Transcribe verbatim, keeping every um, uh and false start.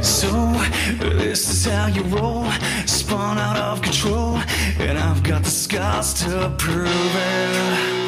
So, this is how you roll, spun out of control, and I've got the scars to prove it.